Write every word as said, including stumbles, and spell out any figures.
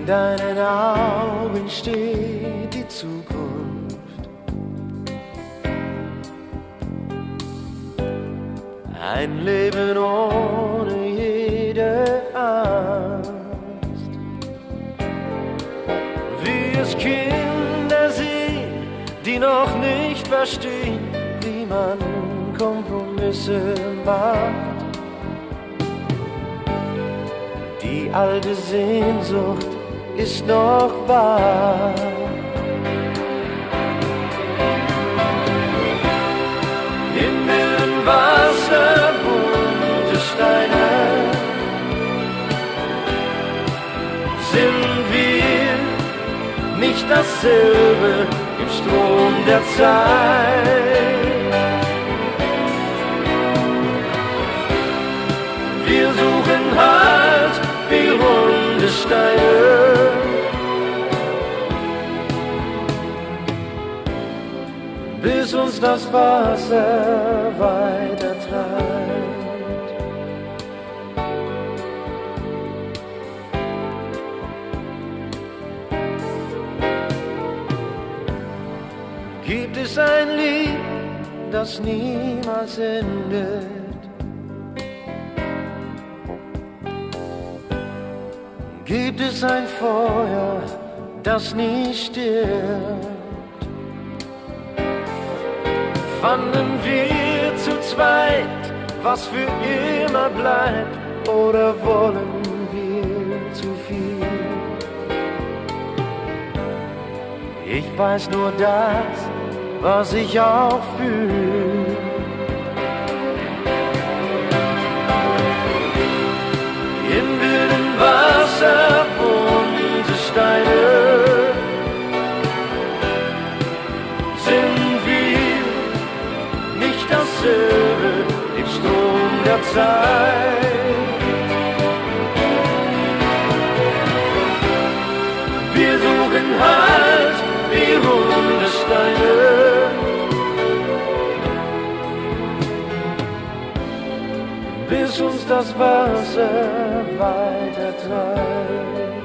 deinen Augen steht die Zukunft. Ein Leben ohne jede Angst. Wie es Kinder sehen, die noch nicht verstehen, wie man Kompromisse macht. Die alte Sehnsucht ist noch wahr. Himmel und Wasser, bunte Steine, sind wir nicht dasselbe im Strom der Zeit? Wir suchen Halt wie runde Steine, bis uns das Wasser weiter treibt. Gibt es ein Lied, das niemals endet? Gibt es ein Feuer, das nie stirbt? Fanden wir zu zweit, was für immer bleibt, oder wollen wir zu viel? Ich weiß nur das, was ich auch fühle. Im wilden Wasser, bunte Steine, sind wir nicht dasselbe im Strom der Zeit. Wir suchen Halt wie runde Steine, bis uns das Wasser weiter treibt.